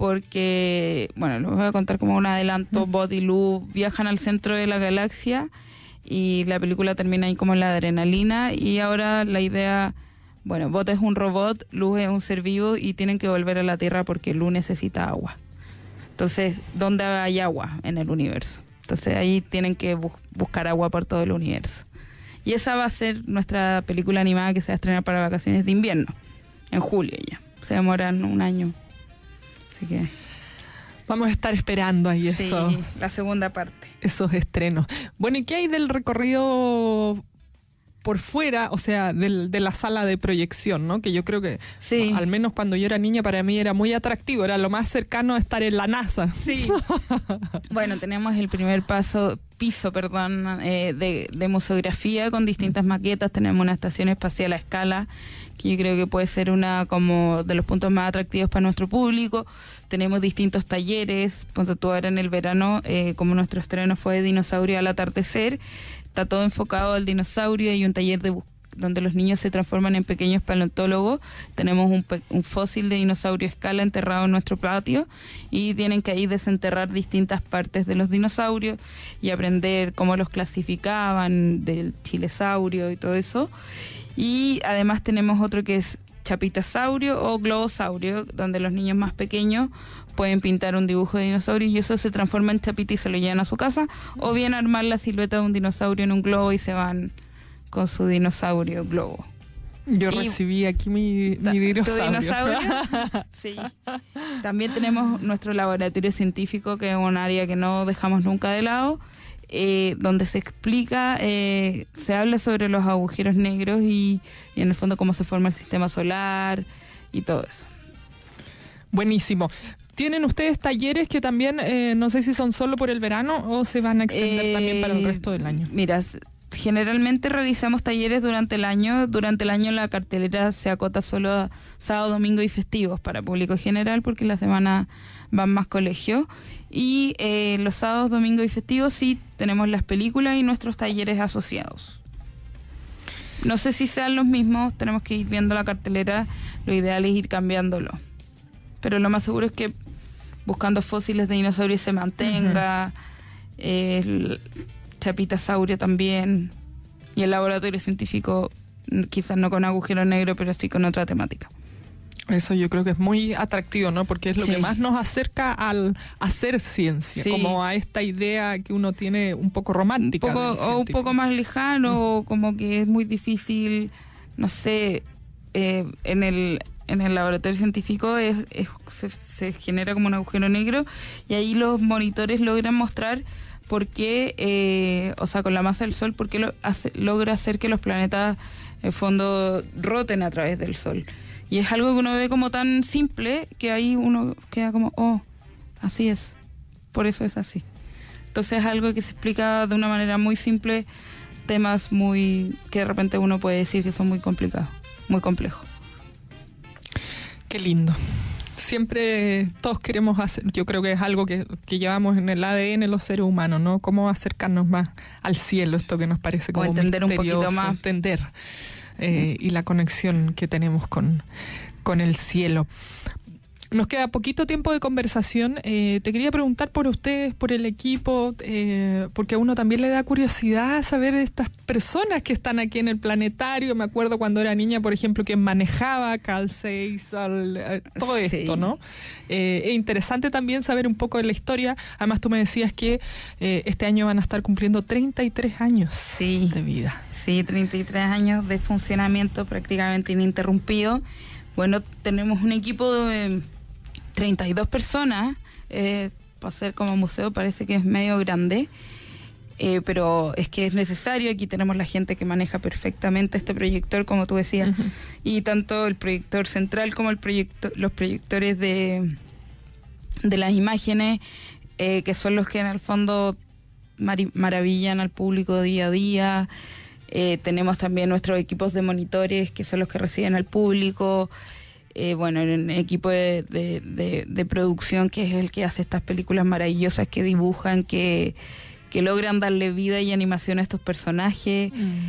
S3: porque, bueno, les voy a contar como un adelanto. Mm. Bot y Luz viajan al centro de la galaxia y la película termina ahí como en la adrenalina, y ahora la idea, bueno, Bot es un robot, Luz es un ser vivo y tienen que volver a la Tierra porque Luz necesita agua. Entonces, ¿dónde hay agua en el universo? Entonces ahí tienen que bu- buscar agua por todo el universo. Y esa va a ser nuestra película animada que se va a estrenar para vacaciones de invierno, en julio ya. Se demoran un año. Así que
S2: vamos a estar esperando ahí
S3: sí,
S2: eso,
S3: la segunda parte.
S2: Esos estrenos. Bueno, ¿y qué hay del recorrido por fuera, o sea, del, de la sala de proyección, ¿no? Que yo creo que,
S3: sí.
S2: al menos cuando yo era niña, para mí era muy atractivo, era lo más cercano a estar en la NASA.
S3: Sí. Bueno, tenemos el primer paso, piso, perdón, eh, de, de museografía con distintas maquetas. Tenemos una estación espacial a escala, que yo creo que puede ser una como de los puntos más atractivos para nuestro público. Tenemos distintos talleres, ponte tú ahora en el verano, eh, como nuestro estreno fue de Dinosaurio al atardecer, está todo enfocado al dinosaurio. Hay un taller de donde los niños se transforman en pequeños paleontólogos. Tenemos un, pe- un fósil de dinosaurio a escala enterrado en nuestro patio y tienen que ahí desenterrar distintas partes de los dinosaurios y aprender cómo los clasificaban, del chilesaurio y todo eso. Y además tenemos otro que es chapitasaurio o globosaurio, donde los niños más pequeños pueden pintar un dibujo de dinosaurio y eso se transforma en chapita y se lo llevan a su casa, o bien armar la silueta de un dinosaurio en un globo y se van con su dinosaurio globo.
S2: Yo
S3: y
S2: recibí aquí mi, mi dinosaurio.
S3: ¿Tu dinosaurio? Sí. También tenemos nuestro laboratorio científico, que es un área que no dejamos nunca de lado, eh, donde se explica, eh, se habla sobre los agujeros negros y, y en el fondo cómo se forma el sistema solar y todo eso.
S2: Buenísimo. ¿Tienen ustedes talleres que también, eh, no sé si son solo por el verano o se van a extender eh, también para el resto del año?
S3: Mira, generalmente realizamos talleres durante el año. Durante el año la cartelera se acota solo a sábado, domingo y festivos para público general, porque la semana van más colegios. Y eh, los sábados, domingos y festivos sí tenemos las películas y nuestros talleres asociados. No sé si sean los mismos, tenemos que ir viendo la cartelera. Lo ideal es ir cambiándolo. Pero lo más seguro es que buscando fósiles de dinosaurios se mantenga. Uh-huh. eh, el chapitasaurio también, y el laboratorio científico quizás no con agujero negro, pero sí con otra temática.
S2: Eso yo creo que es muy atractivo, ¿no? Porque es lo
S3: sí.
S2: que más nos acerca al hacer ciencia,
S3: sí.
S2: como a esta idea que uno tiene un poco romántica.
S3: Un poco, o un poco más lejano, mm. como que es muy difícil, no sé, eh, en el en el laboratorio científico es, es, se, se genera como un agujero negro y ahí los monitores logran mostrar por qué, eh, o sea, con la masa del Sol, por qué lo hace, logra hacer que los planetas, en el fondo, roten a través del Sol. Y es algo que uno ve como tan simple que ahí uno queda como, oh, así es, por eso es así. Entonces es algo que se explica de una manera muy simple, temas muy que de repente uno puede decir que son muy complicados, muy complejos.
S2: Qué lindo. Siempre todos queremos hacer, yo creo que es algo que, que llevamos en el A D N los seres humanos, ¿no? Cómo acercarnos más al cielo, esto que nos parece como
S3: o entender un poquito más.
S2: Entender eh, y la conexión que tenemos con, con el cielo. Nos queda poquito tiempo de conversación. Eh, te quería preguntar por ustedes, por el equipo, eh, porque a uno también le da curiosidad saber de estas personas que están aquí en el planetario. Me acuerdo cuando era niña, por ejemplo, que manejaba Carl Zeiss, eh, todo sí. esto, ¿no? Eh, es interesante también saber un poco de la historia. Además, tú me decías que eh, este año van a estar cumpliendo treinta y tres años
S3: sí.
S2: de vida.
S3: Sí, treinta y tres años de funcionamiento prácticamente ininterrumpido. Bueno, tenemos un equipo de treinta y dos personas, eh, para ser como museo parece que es medio grande, eh, pero es que es necesario. Aquí tenemos la gente que maneja perfectamente este proyector, como tú decías, uh-huh. y tanto el proyector central como el proyecto, los proyectores de, de las imágenes, eh, que son los que en el fondo mar- maravillan al público día a día. Eh, tenemos también nuestros equipos de monitores, que son los que reciben al público. Eh, bueno, el equipo de, de, de, de producción, que es el que hace estas películas maravillosas que dibujan, que, que logran darle vida y animación a estos personajes. Mm.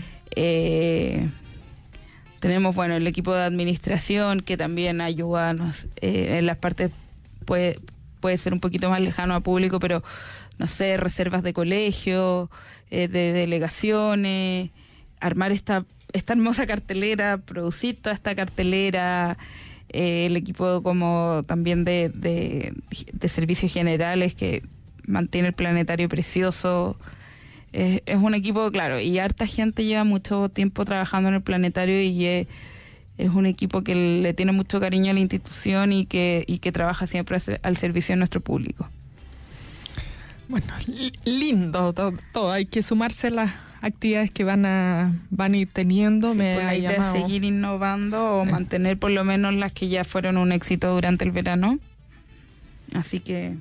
S3: Eh, tenemos, bueno, el equipo de administración, que también ayuda eh, en las partes, puede, puede ser un poquito más lejano a público, pero, no sé, reservas de colegio, eh, de delegaciones, armar esta, esta hermosa cartelera, producir toda esta cartelera. Eh, el equipo como también de, de, de servicios generales que mantiene el planetario precioso. Eh, es un equipo, claro, y harta gente lleva mucho tiempo trabajando en el planetario y es, es un equipo que le tiene mucho cariño a la institución y que, y que trabaja siempre al servicio de nuestro público.
S2: Bueno, lindo todo, todo. Hay que sumarse a las actividades que van a van a ir teniendo.
S3: Sí,
S2: me
S3: pues
S2: ha
S3: la idea
S2: llamado.
S3: es seguir innovando o eh. mantener por lo menos las que ya fueron un éxito durante el verano. Así que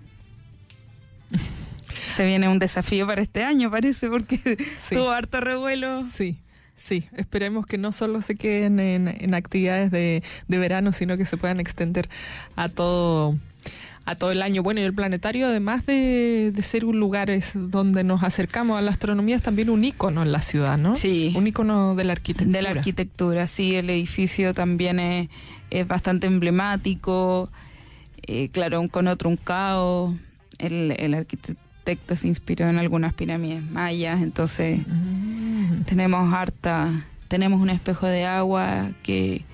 S3: se viene un desafío para este año, parece, porque sí. tuvo harto revuelo.
S2: Sí. Sí, esperemos que no solo se queden en, en actividades de, de verano, sino que se puedan extender a todo a todo el año. Bueno, y el planetario, además de, de ser un lugar es donde nos acercamos a la astronomía, es también un ícono en la ciudad, ¿no?
S3: Sí.
S2: Un ícono de la arquitectura.
S3: De la arquitectura, sí. El edificio también es, es bastante emblemático. Eh, claro, con otro truncado. El, el arquitecto se inspiró en algunas pirámides mayas, entonces mm. tenemos harta... Tenemos un espejo de agua que...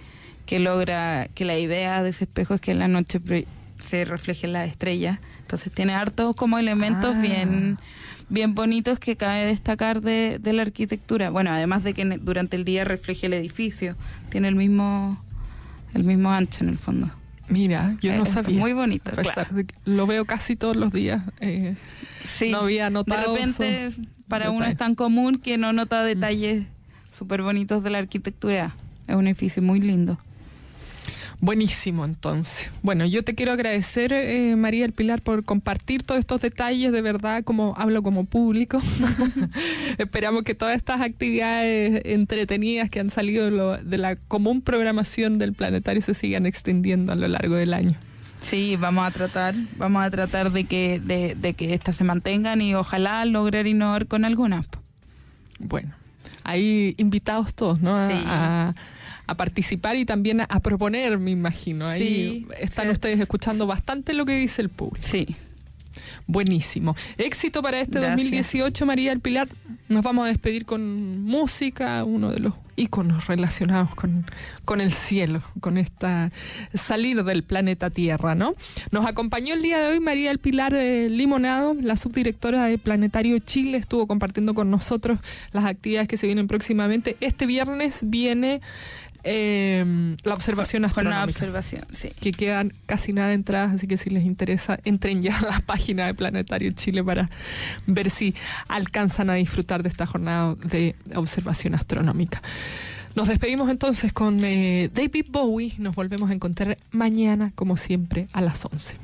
S3: que logra que la idea de ese espejo es que en la noche se refleje la estrella. Entonces tiene hartos como elementos ah. bien bien bonitos que cabe destacar de, de la arquitectura. Bueno, además de que durante el día refleje el edificio, tiene el mismo el mismo ancho en el fondo.
S2: Mira, yo
S3: eh,
S2: no sabía.
S3: Muy bonito.
S2: A pesar
S3: claro.
S2: de que lo veo casi todos los días. Eh,
S3: sí,
S2: no había notado.
S3: De repente, para
S2: detalles.
S3: uno es tan común que no nota detalles mm. súper bonitos de la arquitectura. Es un edificio muy lindo.
S2: Buenísimo, entonces. Bueno, yo te quiero agradecer, eh, María del Pilar, por compartir todos estos detalles, de verdad, como hablo como público. Esperamos que todas estas actividades entretenidas que han salido de, lo, de la común programación del planetario se sigan extendiendo a lo largo del año.
S3: Sí, vamos a tratar, vamos a tratar de que, de, de que estas se mantengan y ojalá lograr innovar con algunas.
S2: Bueno, ahí invitados todos, ¿no? A,
S3: sí.
S2: a, a participar y también a, a proponer, me imagino. Ahí
S3: sí,
S2: están
S3: sí,
S2: ustedes escuchando bastante lo que dice el público.
S3: Sí.
S2: Buenísimo. Éxito para este
S3: Gracias.
S2: dos mil dieciocho, María del Pilar. Nos vamos a despedir con música, uno de los íconos relacionados con, con el cielo, con esta salir del planeta Tierra, ¿no? Nos acompañó el día de hoy María del Pilar eh, Limonado, la subdirectora de Planetario Chile, estuvo compartiendo con nosotros las actividades que se vienen próximamente. Este viernes viene Eh, la observación astronómica.
S3: Con la observación, sí.
S2: Que quedan casi nada de entradas, así que si les interesa, entren ya a la página de Planetario Chile para ver si alcanzan a disfrutar de esta jornada de observación astronómica. Nos despedimos entonces con eh, David Bowie. Nos volvemos a encontrar mañana, como siempre, a las once.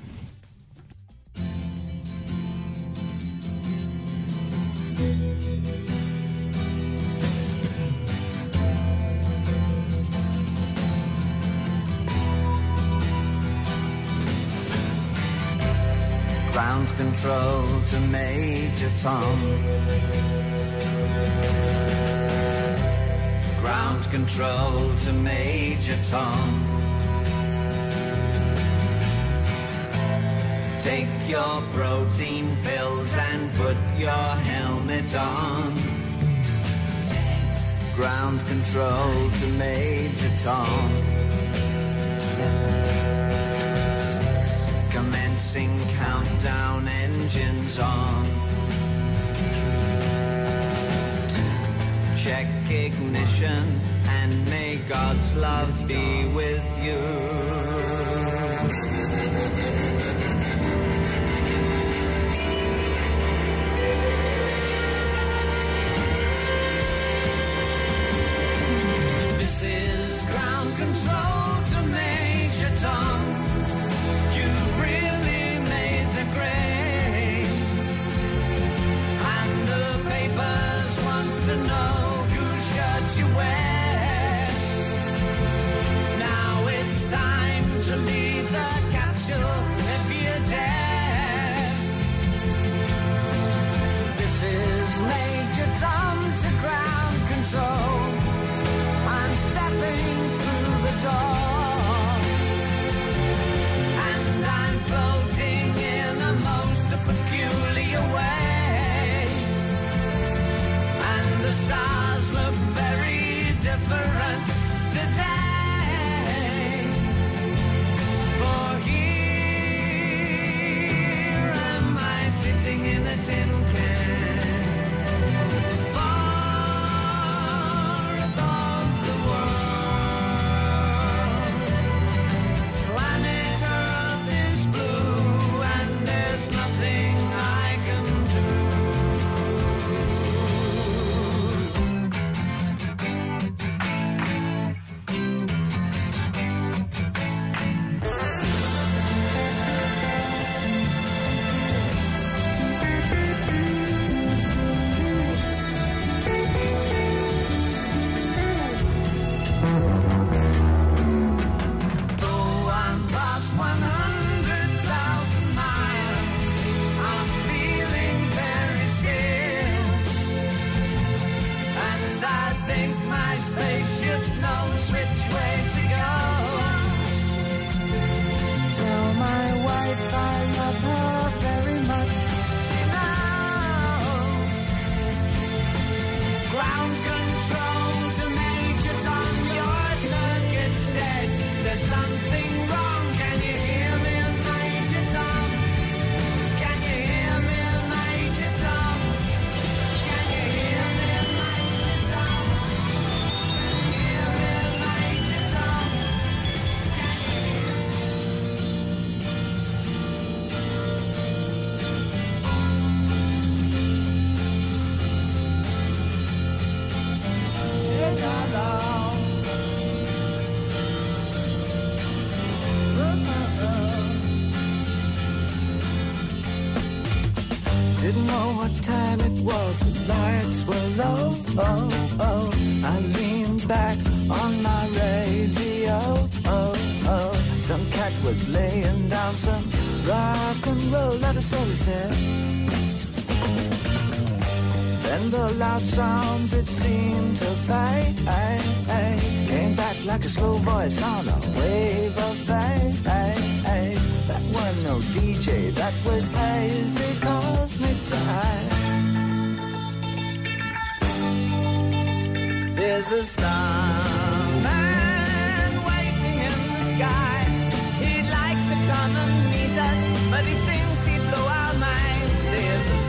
S7: Ground control to Major Tom. Ground control to Major Tom. Take your protein pills and put your helmet on. Ground control to Major Tom. Commencing countdown, engines on. Check ignition and may God's love be with you. This is ground control to Major Tom. To know whose shirts you wear. Now it's time to leave the capsule if you dare. This is Major Tom to ground control. I'm stepping through the door.
S9: what time it was, the lights were low, oh, oh. I leaned back on my radio, oh, oh. Some cat was laying down some rock and roll, that is all he said. Then the loud sound it seemed to fade, came back like a slow voice on a wave of fade. That wasn't no D J, that was hazy cosmic time. There's a starman waiting in the sky. He'd like to come and meet us, but he thinks he'd blow our minds. There's a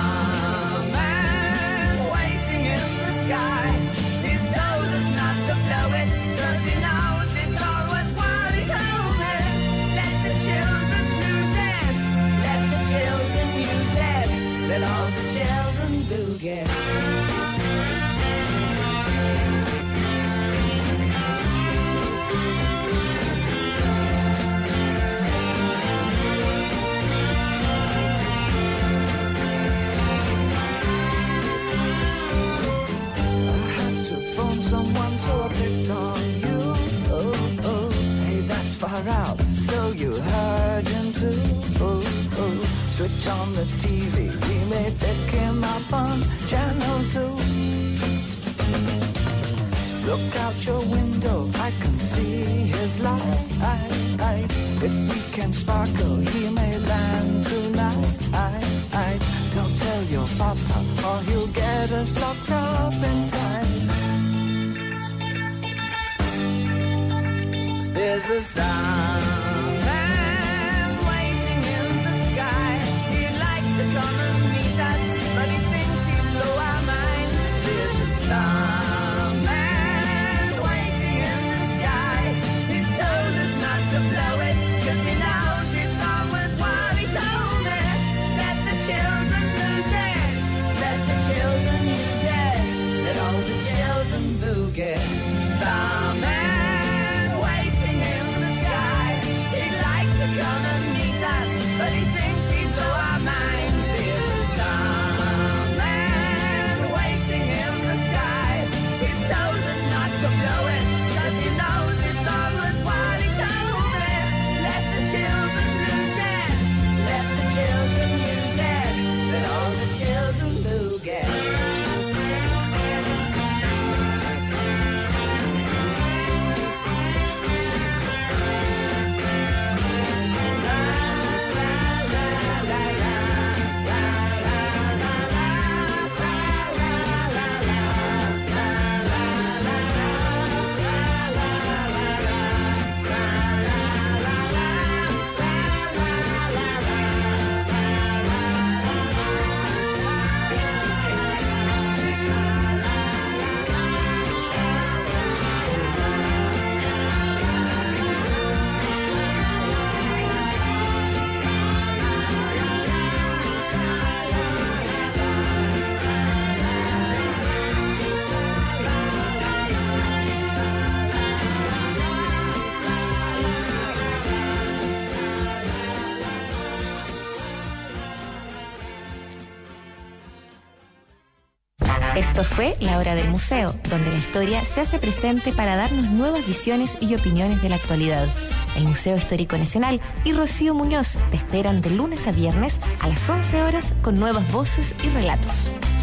S9: starman waiting in the sky. He's told us not to blow it, 'cause he knows it's always what he's hoping. Let the children lose it, let the children use it, let all the children boogie. Someone so I picked on you, oh, oh. Hey, that's far out, so you heard him too, oh, oh. Switch on the T V, we may pick him up on channel two. Look out your window, I can see his light. If we can sparkle, he may land tonight. Don't tell your papa, or he'll get us locked up inside. There's a starman waiting in the sky. He'd like to come and meet us, but he thinks he'd blow our minds. There's a starman waiting in the sky. He's told us not to blow it, 'cause he knows it's always what he told us. Let the children lose it, let the children use it, let all the children boogie. Starman come and meet us, but he thinks he'd blow our minds. There's a starman waiting in the sky. He's told us not to blow it, 'cause he knows it's always what he told us. Let the children lose it, let the children use it, let all the children boogie.
S1: Esto fue La Hora del Museo, donde la historia se hace presente para darnos nuevas visiones y opiniones de la actualidad. El Museo Histórico Nacional y Rocío Muñoz te esperan de lunes a viernes a las once horas con nuevas voces y relatos.